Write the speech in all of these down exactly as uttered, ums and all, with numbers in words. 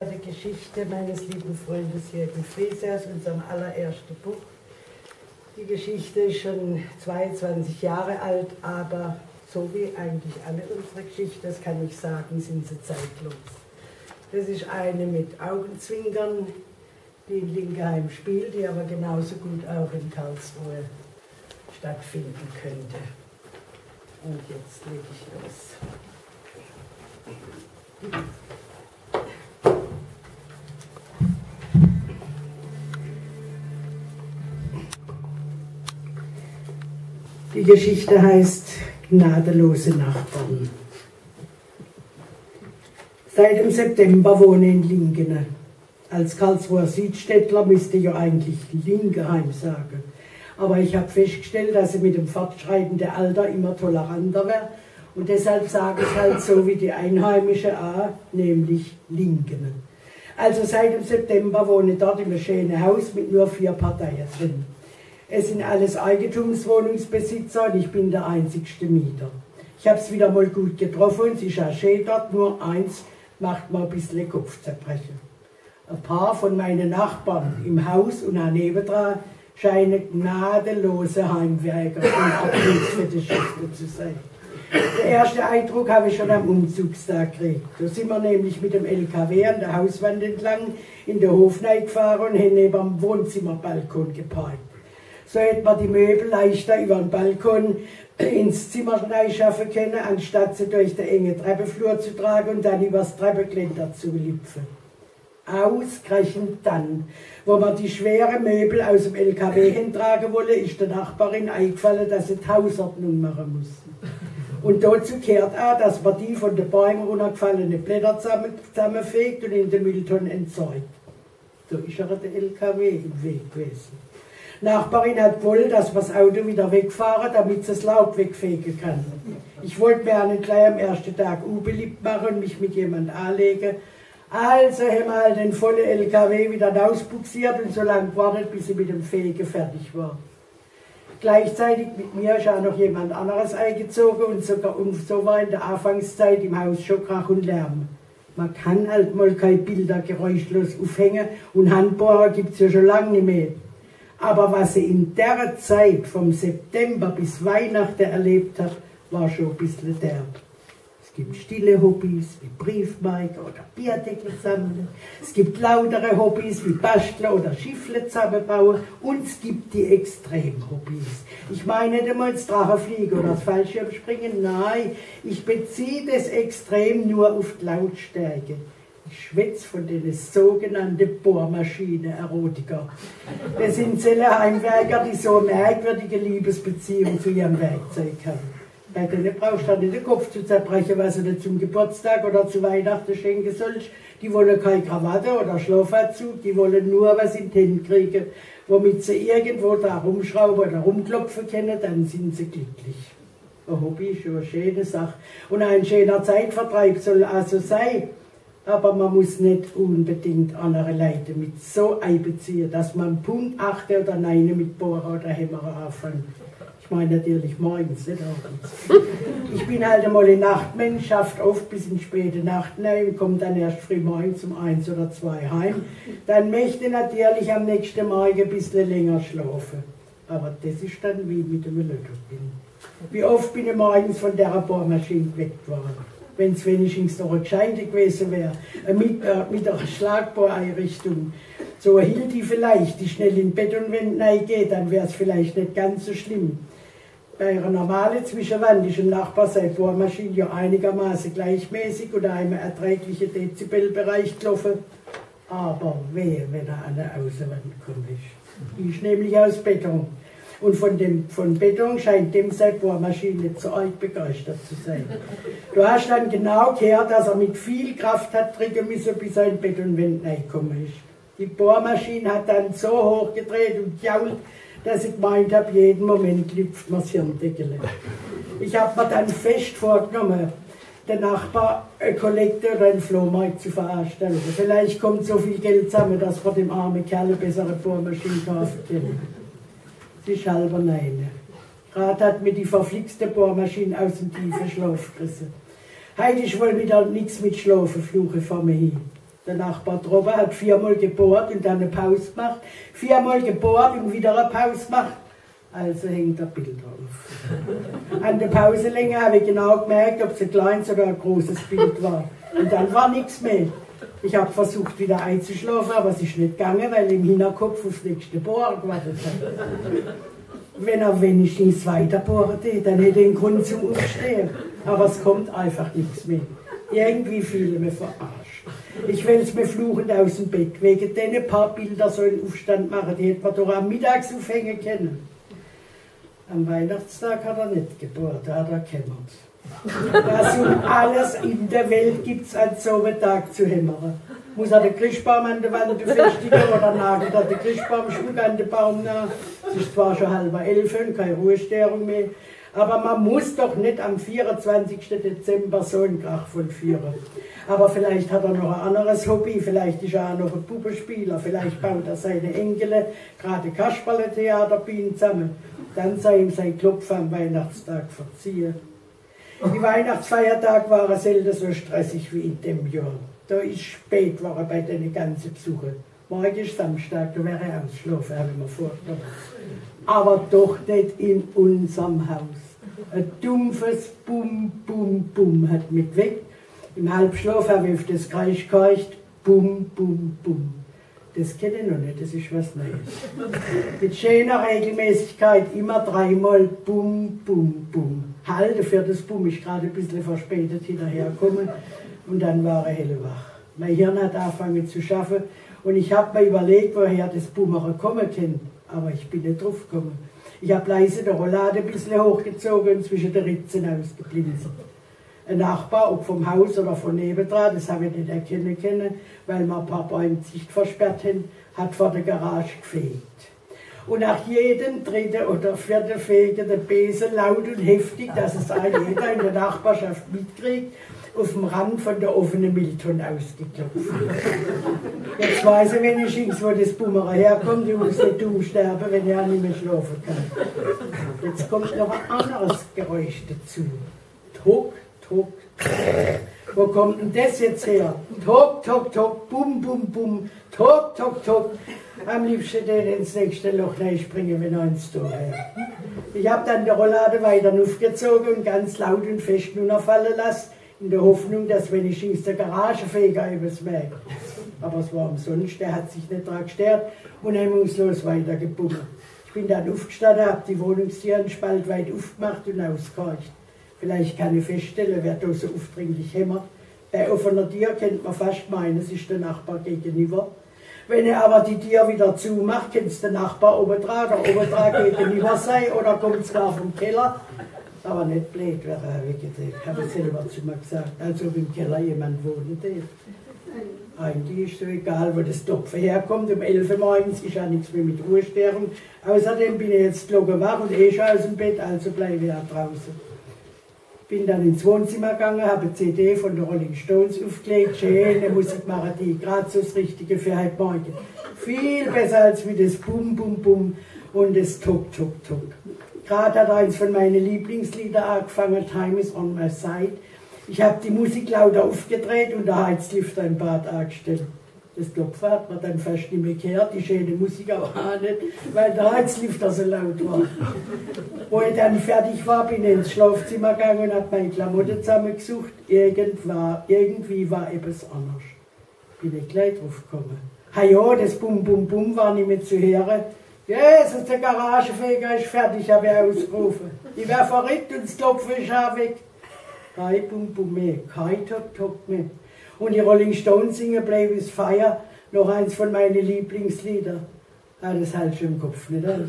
Die Geschichte meines lieben Freundes Jürgen Frese aus unserem allerersten Buch. Die Geschichte ist schon zweiundzwanzig Jahre alt, aber so wie eigentlich alle unsere Geschichten, das kann ich sagen, sind sie zeitlos. Das ist eine mit Augenzwinkern, die in Linkerheim spielt, die aber genauso gut auch in Karlsruhe stattfinden könnte. Und jetzt lege ich los. Die Geschichte heißt Gnadenlose Nachbarn. Seit dem September wohne ich in Lingene. Als Karlsruher Südstädtler müsste ich ja eigentlich Linkerheim sagen. Aber ich habe festgestellt, dass ich mit dem fortschreitenden Alter immer toleranter werde. Und deshalb sage ich halt so wie die Einheimische auch, nämlich Lingene. Also seit dem September wohne ich dort in einem schönen Haus mit nur vier Parteien drin. Es sind alles Eigentumswohnungsbesitzer und ich bin der einzigste Mieter. Ich habe es wieder mal gut getroffen und es ist auch schön dort, nur eins macht mir ein bisschen Kopfzerbrechen. Ein paar von meinen Nachbarn im Haus und auch nebendran scheinen gnadenlose Heimwerker und Abschlussfetischisten zu sein. Den ersten Eindruck habe ich schon am Umzugstag gekriegt. Da sind wir nämlich mit dem L K W an der Hauswand entlang in den Hof gefahren und haben neben dem Wohnzimmerbalkon geparkt. So hätte man die Möbel leichter über den Balkon ins Zimmer schaffen können, anstatt sie durch den engen Treppenflur zu tragen und dann übers Treppengeländer zu lüpfen. Ausgerechnet dann, wo man die schweren Möbel aus dem L K W hintragen wolle, ist der Nachbarin eingefallen, dass sie die Hausordnung machen muss. Und dazu gehört auch, dass man die von den Bäumen runtergefallenen Blätter zusammen, zusammenfegt und in den Mülltonnen entsorgt. Da ist aber der L K W im Weg gewesen. Die Nachbarin hat gewollt, dass wir das Auto wieder wegfahren, damit sie das Laub wegfegen kann. Ich wollte mir nicht gleich am ersten Tag unbeliebt machen und mich mit jemand anlegen. Also haben wir halt den vollen L K W wieder rausbuxiert und so lange gewartet, bis sie mit dem Fegen fertig war. Gleichzeitig mit mir ist auch noch jemand anderes eingezogen und, sogar, und so war in der Anfangszeit im Haus schon Krach und Lärm. Man kann halt mal keine Bilder geräuschlos aufhängen und Handbohrer gibt es ja schon lange nicht mehr. Aber was ich in der Zeit vom September bis Weihnachten erlebt habe, war schon ein bisschen derb. Es gibt stille Hobbys wie Briefmarken oder Bierdeckel sammeln. Es gibt lautere Hobbys wie Basteln oder Schiffle zusammenbauen. Und es gibt die Extrem-Hobbys. Ich meine nicht einmal das Drachenfliegen oder das Fallschirmspringen. Nein, ich beziehe das Extrem nur auf die Lautstärke. Ich schwätze von den sogenannten Bohrmaschinen-Erotiker. Das sind solche Heimwerker, die so merkwürdige Liebesbeziehungen zu ihrem Werkzeug haben. Bei denen brauchst du nicht den Kopf zu zerbrechen, was du dir zum Geburtstag oder zu Weihnachten schenken sollst. Die wollen keine Krawatte oder Schlafanzug, die wollen nur was in die Hände kriegen, womit sie irgendwo da rumschrauben oder rumklopfen können, dann sind sie glücklich. Ein Hobby ist schon eine schöne Sache. Und ein schöner Zeitvertreib soll also sein. Aber man muss nicht unbedingt andere Leute mit so einbeziehen, dass man Punkt acht oder neun mit Bohrer oder Hämmerer anfängt. Ich meine natürlich morgens, nicht abends. Ich bin halt einmal ein Nachtmensch, schafft oft bis in späte Nacht rein, kommt dann erst früh morgens um eins oder zwei heim. Dann möchte ich natürlich am nächsten Morgen ein bisschen länger schlafen. Aber das ist dann wie mit dem Lottogewinn. Wie oft bin ich morgens von der Bohrmaschine geweckt worden. Wenn es wenigstens noch eine gescheite gewesen wäre, mit, äh, mit einer Schlagbohreinrichtung. So hielt die vielleicht, die schnell in Betonwände reingeht, dann wäre es vielleicht nicht ganz so schlimm. Bei einer normalen Zwischenwand ist im Nachbar seine Bohrmaschine ja einigermaßen gleichmäßig oder einem erträglichen Dezibelbereich gelaufen. Aber wehe, wenn er an der Außenwand kommt. Die ist nämlich aus Beton. Und von, dem, von Beton scheint dem seine Bohrmaschine nicht so arg begeistert zu sein. Du hast dann genau gehört, dass er mit viel Kraft hat drücken müssen, bis er in Betonwände reingekommen ist. Die Bohrmaschine hat dann so hoch gedreht und gejault, dass ich gemeint habe, jeden Moment lüpft man das Hirndeckel. Ich habe mir dann fest vorgenommen, den Nachbar eine Kollekte oder einen Flohmarkt zu veranstalten. Vielleicht kommt so viel Geld zusammen, dass wir dem armen Kerl eine bessere Bohrmaschine kaufen können. Sie ist halber nein. Gerade hat mir die verflixte Bohrmaschine aus dem tiefen Schlaf gerissen. Heute ist wohl wieder nichts mit Schlafen, fluche vor mir hin. Der Nachbar droben hat viermal gebohrt und dann eine Pause gemacht. Viermal gebohrt und wieder eine Pause gemacht. Also hängt der Bild drauf. An der Pauselänge habe ich genau gemerkt, ob es ein kleines oder ein großes Bild war. Und dann war nichts mehr. Ich habe versucht wieder einzuschlafen, aber es ist nicht gegangen, weil im Hinterkopf aufs nächste Bohren gewartet hat. Wenn er wenigstens weiter bohren hätte, dann hätte er einen Grund zum Aufstehen. Aber es kommt einfach nichts mehr. Irgendwie fühle ich mich verarscht. Ich wälze mir fluchend aus dem Bett. Wegen den paar Bilder so einen Aufstand machen, die hätte man doch am Mittags aufhängen können. Am Weihnachtstag hat er nicht gebohrt, da hat er gekämmert. Was um alles in der Welt gibt es an so einem Tag zu hämmern. Muss er den Christbaum an der Wand befestigen oder nagelt er den Christbaumschmuck an den Baum nach? Es ist zwar schon halb elf und keine Ruhestörung mehr, aber man muss doch nicht am vierundzwanzigsten Dezember so einen Krach vollführen. Aber vielleicht hat er noch ein anderes Hobby, vielleicht ist er auch noch ein Puppenspieler, vielleicht baut er seine Enkel gerade Kasperle-Theaterbühnen zusammen. Dann sei ihm sein Klopf am Weihnachtstag verziehen. Die Weihnachtsfeiertag waren selten so stressig wie in dem Jahr. Da ist spät war er bei den ganzen Besuchen. Morgen ist Samstag, da wäre er ausschlafen, habe ich mir vorgenommen. Aber doch nicht in unserem Haus. Ein dumpfes Bum, Bum, Bum hat mich weg. Im Halbschlaf habe ich auf das Geräusch gehorcht. Bum, Bum, Bum. Das kenne ich noch nicht, das ist was Neues. Mit schöner Regelmäßigkeit immer dreimal Bum, Bum, Bum. Halt, für das Bum ist gerade ein bisschen verspätet hinterhergekommen und dann war er hellwach. Mein Hirn hat angefangen zu schaffen und ich habe mir überlegt, woher das Bummere kommen kann, aber ich bin nicht drauf gekommen. Ich habe leise die Rollade ein bisschen hochgezogen und zwischen den Ritzen ausgeblinzelt. Ein Nachbar, ob vom Haus oder von nebendran, das habe ich nicht erkennen können, weil wir ein paar Bäume die Sicht versperrt haben, hat vor der Garage gefegt. Und nach jedem dritten oder vierten Fegen der Besen laut und heftig, dass es ein jeder in der Nachbarschaft mitkriegt, auf dem Rand von der offenen Mülltonne ausgeklopft. Jetzt weiß ich wenigstens, wo das Bummere herkommt, ich muss nicht dumm sterben, wenn ich auch nicht mehr schlafen kann. Jetzt kommt noch ein anderes Geräusch dazu. Tok, tok, tok. Wo kommt denn das jetzt her? Tok, tok, tok, bum, bum, bum, tok, tok, tok. Am liebsten den ins nächste Loch springen, wenn er ins Tor wäre. Ich habe dann die Rollade weiter aufgezogen und ganz laut und fest runterfallen lassen, in der Hoffnung, dass wenigstens der Garagefeger etwas merkt. Aber es war umsonst, der hat sich nicht daran gestört und hemmungslos weitergebummelt. Ich bin dann aufgestanden, habe die Wohnungstür einen Spalt weit aufgemacht und ausgehorcht. Vielleicht kann ich feststellen, wer da so aufdringlich hämmert. Bei offener Tür kennt man fast meinen, es ist der Nachbar gegenüber. Wenn er aber die Tür wieder zumacht, kann es der Nachbar oben dran oder oben dran gegenüber sein oder kommt es gar vom Keller. Aber nicht blöd wäre er weggedreht, habe ich selber zu mir gesagt, als ob im Keller jemand wohnt. Eigentlich ist so egal, wo das Topf herkommt. Um elf Uhr morgens ist ja nichts mehr mit Ruhestörung. Außerdem bin ich jetzt wach und eh schon aus dem Bett, also bleibe ich auch draußen. Bin dann ins Wohnzimmer gegangen, habe eine C D von den Rolling Stones aufgelegt, schöne Musik machen die, gerade so das Richtige für heute Morgen. Viel besser als wie das Bum, Bum, Bum und das Tok, Tok, Tok. Gerade hat eins von meinen Lieblingslieder angefangen, Time is on my side. Ich habe die Musik lauter aufgedreht und der Heizlüfter im Bad angestellt. Das Klopfen hat man dann fast nicht mehr gehört, die schöne Musik aber auch nicht, weil der Heizlüfter so laut war. Wo ich dann fertig war, bin ich ins Schlafzimmer gegangen und habe meine Klamotten zusammengesucht. Irgendwann, irgendwie war etwas anders. Bin ich gleich drauf gekommen. Ha ja, das Bum Bum Bum war nicht mehr zu hören. Jesus, der Garagefeger ist fertig, habe ich ausgerufen. Ich wäre verrückt und das Klopfen ist auch weg. Kein Bum Bum mehr, kein Tok Tok mehr. Und die Rolling Stones singen Play with Fire, noch eins von meinen Lieblingslieder. Ah, das hält schon im Kopf nicht aus.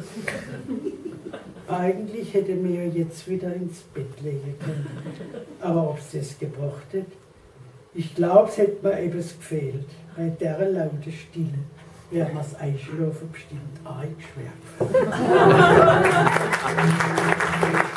Eigentlich hätte mir jetzt wieder ins Bett legen können. Aber ob es das gebracht hätte? Ich glaube, es hätte mir etwas gefehlt. Bei der lauten Stille wäre mir das Einschlafen bestimmt arg schwer gefallen.